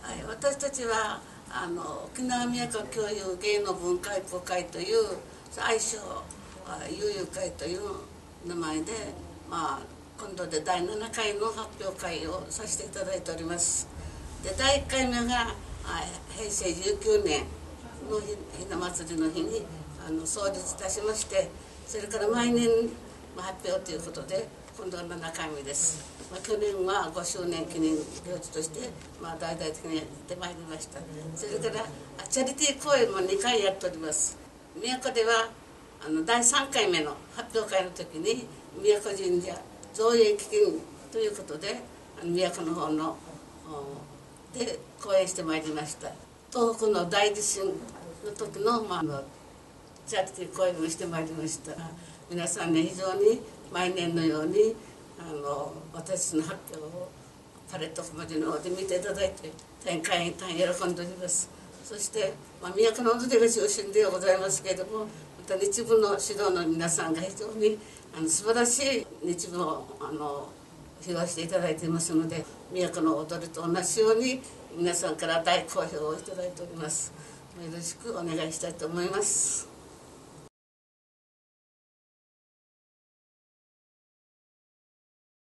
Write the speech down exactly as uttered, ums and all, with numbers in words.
はい、私たちはあの沖縄宮古共有芸能文化育会という愛称悠々会という名前で、まあ、今度でだいななかいの発表会をさせていただいております。でだいいっかいめがへいせいじゅうきゅうねんのひな祭りの日にあの創立いたしまして、それから毎年発表ということで今度はななかいめです。まあ、去年はごしゅうねん記念行事として、まあ、大々的にやってまいりました。それからチャリティー公演もにかいやっております。宮古ではあのだいさんかいめの発表会の時に宮古神社造営基金ということであの宮古の方ので講演してまいりました。東北の大地震の時の、まあ、チャリティー講演をしてまいりました。皆さんね、非常に毎年のようにあの私の発表をパレット小文字の方で見ていただいて大変大変喜んでおります。そして、まあ、宮古の踊りが中心ではございますけれども、また日舞の指導の皆さんが非常にあの素晴らしい日舞をあの披露していただいていますので、宮古の踊りと同じように皆さんから大好評をいただいております。よろしくお願いしたいと思います。